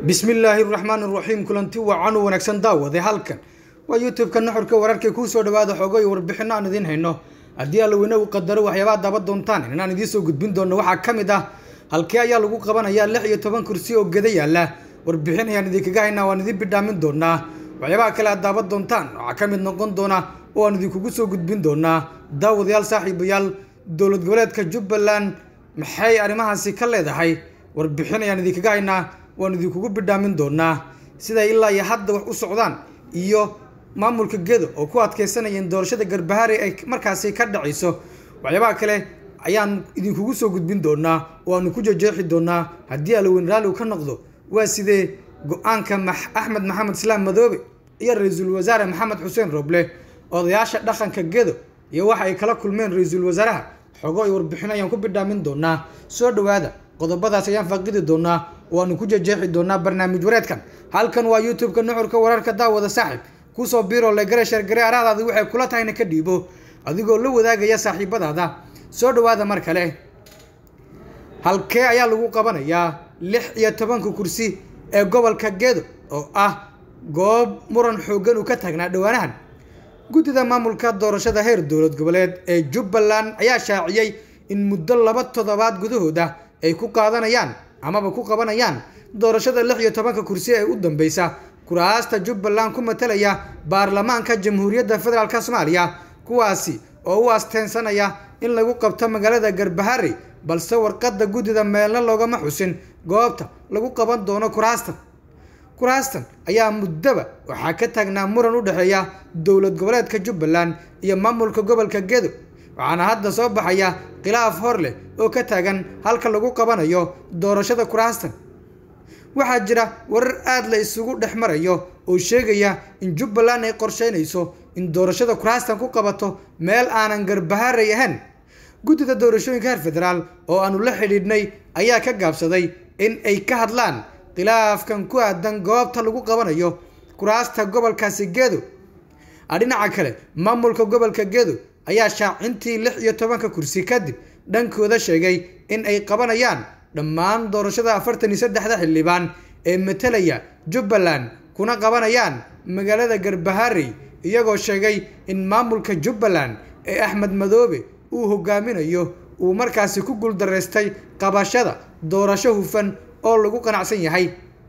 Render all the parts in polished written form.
bismillaahi raxmaani raxiim kulanti wacan wanaagsan daawade halkan waa youtube-ka nuxurka wararka ku soo dhawaada xogo iyo warbixino aan idin hayno haddii alla weyne uu qadaro waxyaabaha daba doontaan inaan idiin soo gudbin doono waxaa ka mid ah halkee ayaa lagu qabanayaa 16 kursi oo gada yaala warbixin ayaan idinkaga haynaa waan idin bidhaamin doonaa waxyaabaha kale aad daba doontaan waxaa ka mid noqon doona oo aan idinkugu soo gudbin doonaa daawadayaal saaxiibayaal dowlad goboleedka Jubbaland maxay arrimahaasi ka leedahay warbixin ayaan idinkaga haynaa waan idinkugu bidhaamin doonaa sida ilaa iyo hadda wax u socdaan iyo maamulka gedo oo ku adkeysanayeen doorashada Garbahari ay markaasi ka dhacayso waxyaabaha kale ayaan idinkugu soo gudbin doonaa oo aan ku jeexi doonaa haddii Alwin Raali uu ka noqdo waa sidee go'aanka Axmed Maxamed Islaam Madoobe iyo ra'iisul wasaare Maxamed Xuseen Roble odayaasha dhaqanka gedo iyo waxa ay kala kulmeen ra'iisul wasaaraha xogo iyo warbixin ayaan ku bidhaamin doonaa soo dhawaada qodobadaas ayaan faaqidi doonaa waan ku jeexi doonaa barnaamij wareedkan halkan waa youtube-ka nuxurka wararka daawada saaxiib ku soo biiro la garashar garaaraadaadu waxay kula tahayna ka dhiibo adigoo la wadaagaya saaxiibadaada soo dhawaada mar kale halkee ayaa lagu qabanayaa 16 kursi ee gobolka Gedo oo ah goob muran xoogan uu ka tagnaa dhawaanahan gudida maamulka doorashada heer dowlad goboleed ee Jubbaland ayaa shaaciyay in muddo 2 toddobaad gudahooda ay ku qaadanayaan amaba ku qabanayaan doorashada 16 kursi ee u dambaysa kuraasta Jubbaland ku matalaya baarlamaanka Jamhuuriyadda Federaalka Soomaaliya kuwaasi oo u asteensanaya in lagu qabto magaalada Garbahari balse warqadda gudida meelna loogama xusin goobta lagu qaban doono kuraastan ayaa muddaba waxaa ka taagnaa muran u dhaxeeya dowlad goboleedka Jubbaland iyo maamulka gobolka Gedo waxaana hadda soo baxaya khilaaf hor leh oo ka taagan halka lagu qabanayo doorashada kuraastan waxaa jira warar aad la isugu dhexmarayo oo sheegaya in Jubbaland ay qorsheynayso in doorashada kuraastan ku qabato meel aanan Garbahari ahayn gudida doorashooyinka heer federaal oo aanu la xidhiidhnay ayaa ka gaabsaday in ay ka hadlaan khilaafkan ku aadan goobta lagu qabanayo kuraasta gobolkaasi Gedo dhinaca kale maamulka gobolka Gedo ayaa shaacintii 16 kursi kadib dhankooda sheegay in ay qabanayaan dhammaan doorashada 43 xildhibaan ee matalaya Jubbaland kuna qabanayaan magaalada Garbahari iyagoo sheegay in maamulka Jubbaland ee Axmed Madoobe uu hogaaminayo uu markaasi ku guuldareystay qabashada doorasho hufan oo lagu qanacsan yahay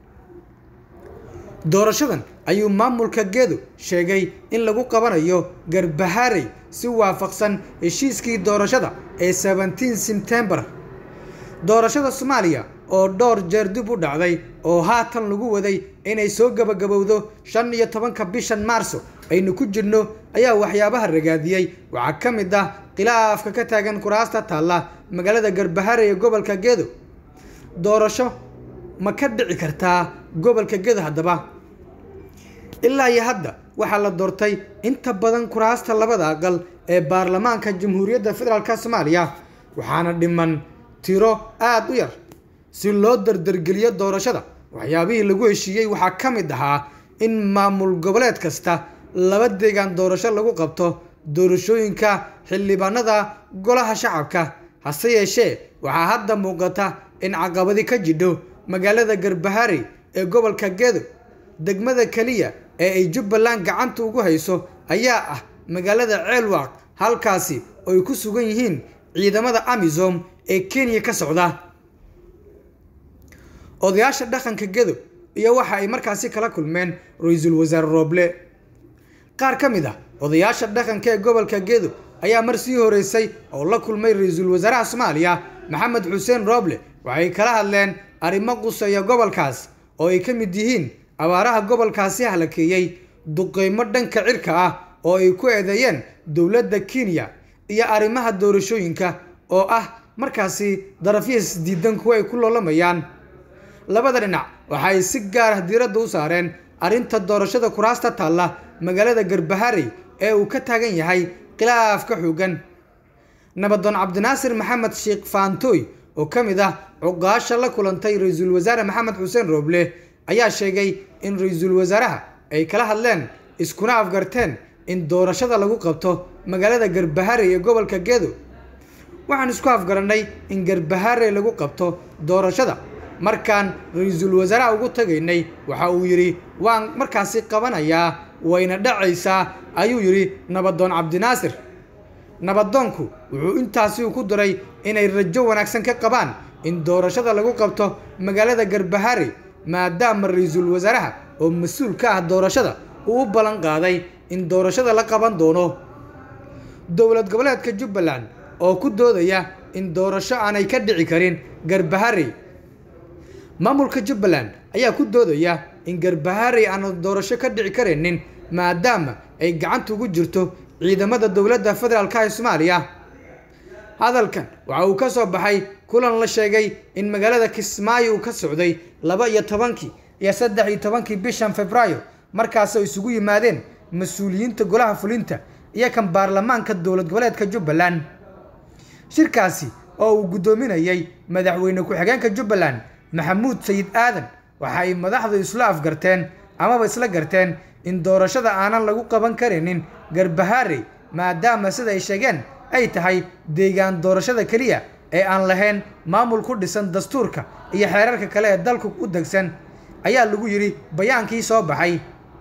doorashadan ayuu maamulka Gedo sheegay in lagu qabanayo Garbahari si waafaqsan heshiiskii doorashada ee 17 September doorashada Soomaaliya oo dhowr jeer dib u dhacday oo haatan lagu waday inay soo gabagabowdo 15 bishan Maarso aynu ku jirno ayaa waxyaabaha ragaadiyay waxa ka mid ah khilaafka ka taagan kuraasta taala magaalada Garbahari ee gobolka Gedo doorasho ma ka dhici kartaa gobolka Gedo hadaba ilaa iyo hadda waxaa la doortay inta badan kuraasta labada aqal ee baarlamaanka Jamhuuriyadda Federaalka Soomaaliya waxaana dhiman tiro aad u yar si loo dardargeliyo doorashada waxyaabihii lagu heshiiyay waxaa ka mid ahaa in maamul goboleed kasta laba deegaan doorasho lagu qabto doorashooyinka xildhibaanada golaha shacabka hase yeeshee waxaa hadda muuqata in caqabadi ka jidho magaalada Garbahari ee gobolka Gedo degmada kaliya ee ay Jubbaland gacanta ugu hayso ayaa ah magaalada Ceelwaq halkaasi oo ay ku sugan yihiin ciidamada AMISOM ee Kenya ka socda odayaasha dhaqanka Gedo iyo waxa ay markaasi kala kulmeen ra'iisul wasaare Roble qaar ka mid ah odayaasha dhaqanka ee gobolka Gedo ayaa markii horeysay oo la kulmay ra'iisul wasaaraha Soomaaliya Maxamed Xuseen Roble waxay kala hadleen arrimo quseeya gobolkaas oo ay ka mid yihiin abaaraha gobolkaasi halakeeyay duqeymo dhanka cirka ah oo ay ku eedeeyeen dowladda Kenya iyo arrimaha doorashooyinka oo ah markaasi darafyada diidan kuwa ay ku loolamayaan labada dhinac waxay si gaar ah diiradda u saareen arinta doorashada kuraasta taala magaalada Garbahari ee uu ka taagan yahay khilaafka xoogan nabadoon Cabdinaasir Maxamed Sheekh Faantoy oo ka mid ah cuqaasha la kulantay ra'iisul wasaare Maxamed Xuseen Roble ayaa sheegay in ra'iisul wasaaraha ay kala hadleen iskuna afgarteen in doorashada lagu qabto magaalada Garbahari ee gobolka Gedo waxaan isku afgaranay in Garbahari lagu qabto doorashada markaan ra'iisul wasaaraha ugu tagaynay waxa uu yiri waan markaasi qabanayaa wayna dhacaysaa ayuu yiri nabadoon Cabdinaasir. nabadoonku wuxuu intaasi ku daray inay rajo wanaagsan ka qabaan in doorashada lagu qabto magaalada Garbaharey maadaama ra'iisul wasaaraha oo mas'uul ka ah doorashada uu balan qaaday in doorashada la qaban doono. dowlad goboleedka Jubbaland oo ku doodaya in doorasho aanay ka dhici karin Garbaharey. maamulka Jubbaland ayaa ku doodaya in Garbaharey aan doorasho ka dhici karinin maadaama ay gacanta ugu jirto ciidamada dowladda federaalka ee Soomaaliya. hadalkan waxa uu ka soo baxay kulan la sheegay in magaalada Kismaayo uu ka socday 12 iyo 13 bishan Febraayo markaas ay isugu yimaadeen mas'uuliyiinta golaha fulinta iyo kan baarlamaanka dowlad goboleedka Jubbaland. shirkaasi oo uu gudoominayay madaxweyne ku-xigeenka Jubbaland Maxamuud Sayid Aadan waxa ay madaxdu isla afgarteen ama isla garteen in doorashada aanan lagu qaban karinin Garbaharey maadaama sida ay sheegeen ay tahay deegaan doorashada kaliya ee aan lahayn maamul ku dhisan dastuurka iyo xeerarka kale ee dalku u degsan ayaa lagu yiri bayaankii soo baxay.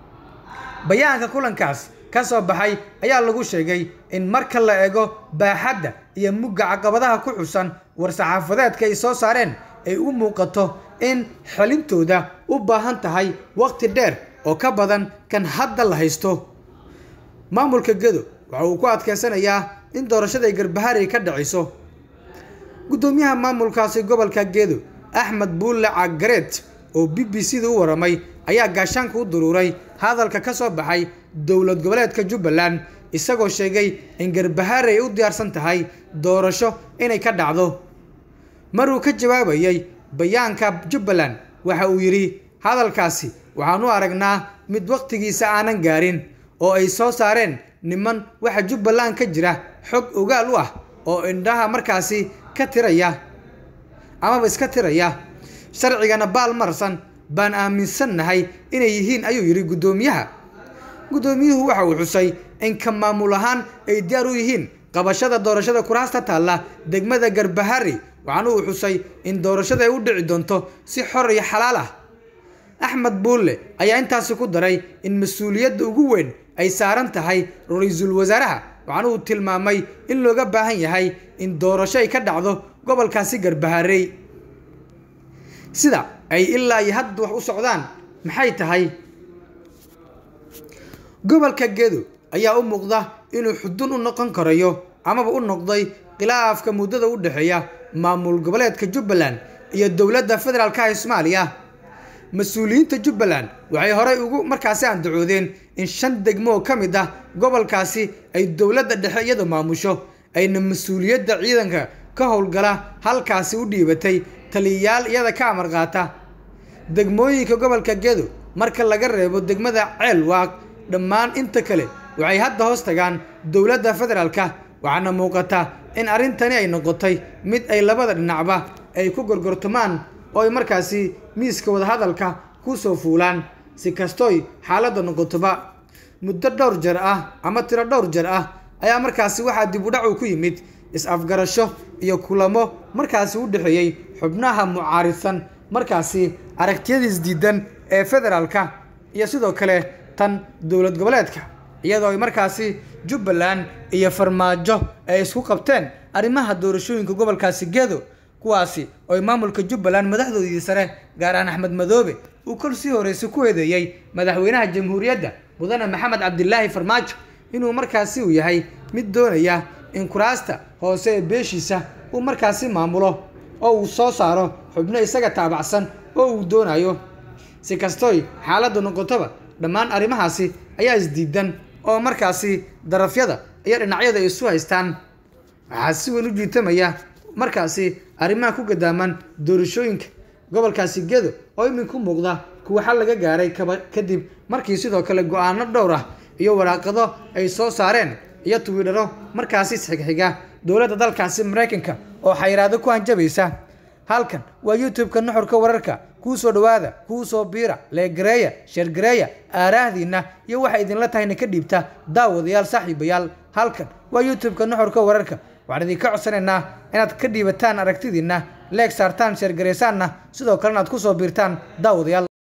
bayaanka kulankaas ka soo baxay ayaa lagu sheegay in marka la eego baaxadda iyo mugga caqabadaha ku xusan war-saxaafadeedka ay soo saareen ay u muuqato in xalintooda u baahan tahay waqti dheer oo ka badan kan hadda la haysto. maamulka Gedo waxa uu ku adkeysanayaa in doorashada ay Garbaharey ka dhacayso. gudoomiyaha maamulkaasi gobolka Gedo Axmed Buule Cagareed oo BBC-da u waramay ayaa gaashaanka u duruuray hadalka ka soo baxay dowlad goboleedka Jubbaland isagoo sheegay in Garbaharey u diyaarsan tahay doorasho inay ka dhacdo. maruu ka jawaabayay bayaanka Jubbaland waxa uu yiri hadalkaasi waxaan u aragnaa mid waqtigiisa aanan gaarin oo ay soo saareen niman waxa Jubbaland ka jira xog ogaal u ah oo indhaha markaasi ka tiraya ama iska tiraya sharcigana baal marsan baan aaminsanahay inay yihiin ayuu yiri gudoomiyuhu waxa uu xusay in ka maamul ahaan ay diyaar u yihiin qabashada doorashada kuraasta taala degmada Garbaharey waxaana uu xusay in doorashada ay u dhici doonto si xor iyo xalaal ah. Axmed Buule ayaa intaas ku daray in mas'uuliyadda ugu weyn ay saaran tahay ra'iisul wasaaraha waxaana uu tilmaamay in looga baahan yahay in doorasho ay ka dhacdo gobolkaasi Garbaharey. sida ay ilaa iyo hadda wax u socdaan maxay tahay? gobolka Gedo ayaa u muuqda inuu xudun u noqon karayo ama u noqday khilaafka muddada u dhaxeeya maamul goboleedka Jubbaland iyo dowladda federaalka ee Soomaaliya. mas'uuliyiinta Jubbaland waxay horay ugu markaasi aan ducoodeen in 5 degmo ka mid ah gobolkaasi ay dowladda dhexe iyada maamusho ayna mas'uuliyadda ciidanka ka howlgala halkaasi u dhiibatay taliyayaal iyada ka amar qaata. degmooyinka gobolka Gedo marka laga reebo degmada Ceelwaaq dhammaan inta kale waxay hadda hoos tagaan dowladda federaalka waxaana muuqata in arintani ay noqotay mid ay labada dhinacba ay ku gorgortamaan oo ay markaasi miiska wada hadalka ku soo fuulaan si kastoy xaaladda noqotoba. muddo dhowr jeer ah ama tiro dhowr jeer ah ayaa markaasi waxa dib u dhac ku yimid is-afgarasho iyo kulamo markaasi u dhaxeeyay xubnaha mucaaridsan markaasi aragtiyadiis diidan ee federaalka iyo sidoo kale tan dowlad goboleedka iyadoo ay markaasi Jubbaland iyo Farmaajo ay isku qabteen arrimaha doorashooyinka gobolkaasi Gedo kuwaasi oo maamulka Jubbaland madaxdoodii sare gaar ahaan Axmed Madoobe uu kursi horeeyay ku eedeeyay madaxweynaha jamhuuriyadda mudane Maxamed Cabdilaahi Farmaajo inuu markaasi u yahay mid doonaya in kuraasta hoose ee beeshiisa uu markaasi maamulo oo uu soo saaro xubno isaga taabacsan oo uu doonayo. si kastoy xaaladdu noqotoba dhammaan arrimahaasi ayaa isdiidan oo markaasi darafyada iyo dhinacyada isu haystaan. waxaa si weyn u jiitamaya markaasi arrimaha ku gadaaman doorashooyinka gobolkaasi Gedo oo iminku muuqda kuwa xal laga gaaray kadib markii sidoo kale go'aano dhowr ah iyo waraaqado ay soo saareen iyo Twitter markaasi xigxiga dowladda dalkaasi Mareykanka oo xayiraado ku hanjabaysa. halkan waa YouTube-ka Nuxurka Wararka ku soo dhawaada ku soo biira leegareeya share aaraahdiina iyo waxa idin la tahay ka dhiibta daawadayaal saaxiibayaal. halkan waa YouTube-ka Nuxurka Wararka waxaan idin ka codsanaynaa inaad ka dhiibataan aragtidiina leeg saartaan sheer gareysaanna sidoo kalena aad ku soo biirtaan daawadayaal